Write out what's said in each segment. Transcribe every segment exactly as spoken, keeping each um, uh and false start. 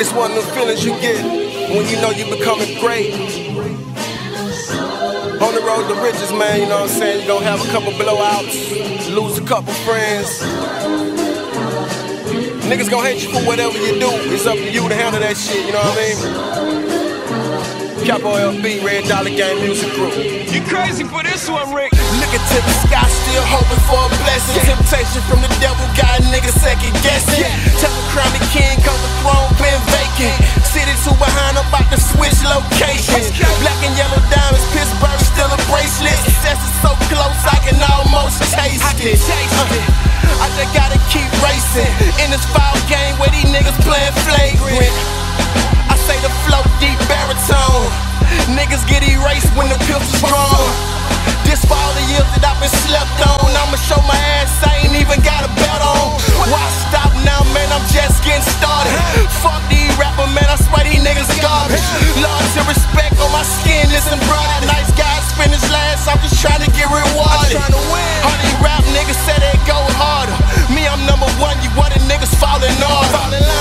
It's one of the feelings you get when you know you're becoming great. On the road to riches, man, you know what I'm saying? You're gonna have a couple blowouts, lose a couple friends. Niggas gonna hate you for whatever you do. It's up to you to handle that shit, you know what I mean? Capo L B, Red Dollar Gang Music Group. You crazy for this one, Rick? Looking to the sky, still hoping for a blessing. Yeah. Temptation from the devil, got a nigga second guessing. Yeah. Tell the crown the king, cause the throne been vacant. City two behind, about to switch locations. Black and yellow diamonds, Pittsburgh still a bracelet. Success is so close, I can almost taste I can it. Taste uh, it. I just gotta keep racing in this foul game where these niggas playing flagrant. I say the flow deep baritone. Niggas get erased when the pistol's drawn. This for all the years that I've been slept on. I'ma show my ass, I ain't even got a belt on. Why stop now, man? I'm just getting started. Fuck these rappers, man, I swear these niggas garbage. Lord to respect on my skin, listen, brother. Nice guys finish last, I'm just trying to get rewarded. All these rap niggas say they go harder. Me, I'm number one, you other niggas falling off.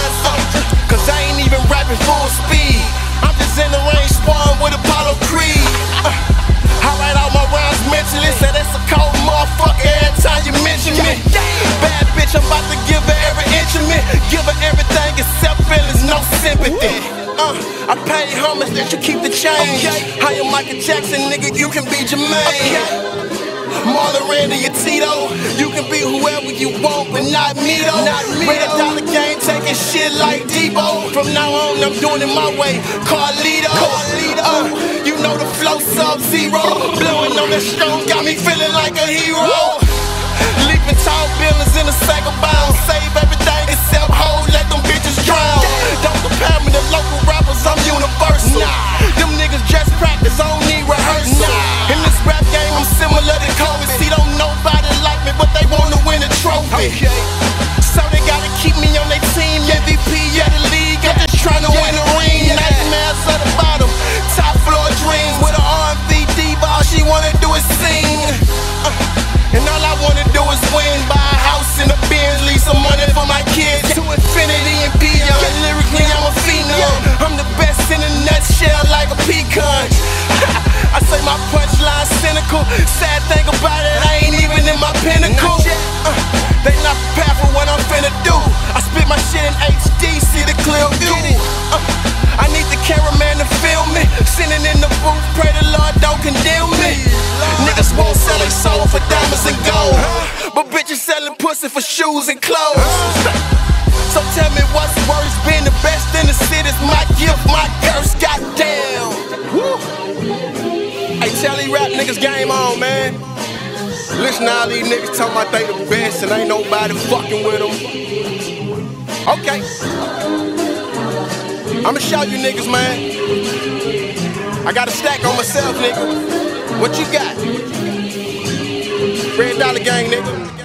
Cause I ain't even rapping full speed. I'm just in the range sparring with Apollo Creed. uh, I write out my rhymes mentally. Say that's a cold motherfucker every time you mention me. Bad bitch, I'm about to give her every inch of me. Give her everything except feelings, no sympathy. uh, I pay homage that you keep the change. I am Michael Jackson, nigga, you can be Jermaine. Marlon Randy or Tito, you can be whoever you want, but not me though. Not me Red Dollar Gang taking shit like Debo. From now on, I'm doing it my way. Carlito, Carlito. Uh, you know the flow Sub-Zero. Blowing on that strong, got me feeling like a hero. Leaping tall buildings in a sack of bounds. Save everything except hoes, let them bitches drown. Don't compare me to local rappers, I'm universal. Them niggas just practice, I don't need rehearsal. In this rap game, I'm similar to Kobe. See, don't nobody like me, but they wanna win a trophy. So they gotta keep me on their team. M V P of the league, I'm just trying to win a ring. Nightmares at the bottom, top floor dreams. With an R and B diva, all she wanna do is sing. uh, And all I wanna do is win. Buy a house in a Benz, leave some money for my kids. To infinity and beyond. Lyrically, I'm a phenom. I'm the best in a nutshell, like a pecan. I say my punchline cynical. Sad thing about it, I ain't even in my pinnacle. Uh, they not prepared for what I'm finna do. I spit my shit in H D, see the clear view. Uh, I need the cameraman to film me. Sitting in the booth, pray the Lord don't condemn me. Niggas won't sell their soul for diamonds and gold, but bitches selling pussy for shoes and clothes. So tell me what's worse, being the best in the city's my gift, my curse, goddamn. Woo. Hey, tell these rap niggas game on, man. Listen to all these niggas talking about they the best and ain't nobody fucking with them. Okay, I'ma show you niggas, man. I got a stack on myself, nigga. What you got? Red Dollar Gang, nigga.